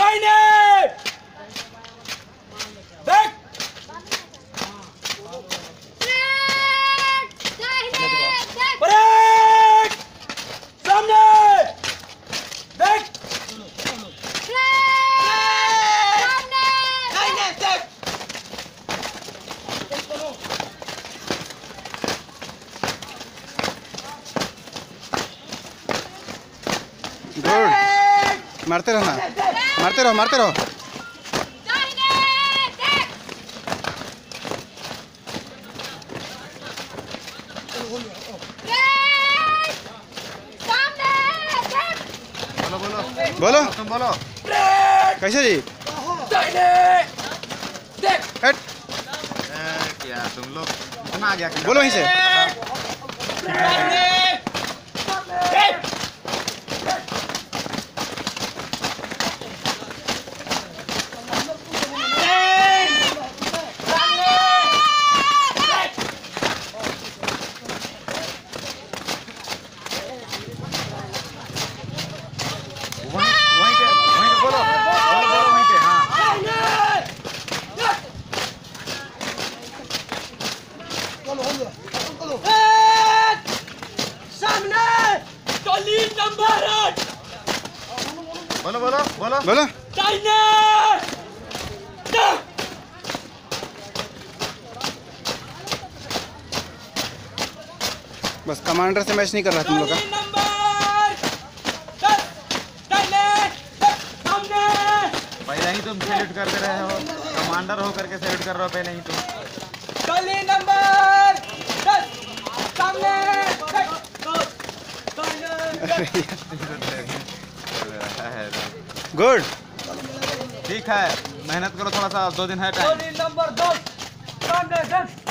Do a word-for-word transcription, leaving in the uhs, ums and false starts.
दाहिने देख ब्रेक सामने देख दाहिने देख गुड मारते रहना मारते रहो मारते रहो बोलो बोलो बोलो तुम बोलो कैसे जी दाहिने देख हट क्या तुम लोग इतना आ गया क्या? बोलो वहीं से दाहिने देख वहीं वहीं पे वहीं पे बोलो बोलो बोलो वहीं पे हाँ सामने टोली नंबर आठ बोलो बोलो बोलो बोलो दाहिने बस कमांडर से मैच नहीं कर रहा तुम लोग का टोली नंबर दस दाहिने सामने पहले ही तुम सैल्यूट कर रहे हो कमांडर हो करके सैल्यूट कर रहे हो पहले ही तुम टोली नंबर दस सामने गुड ठीक है मेहनत करो थोड़ा सा दो दिन है टाइम टोली नंबर दस सामने दस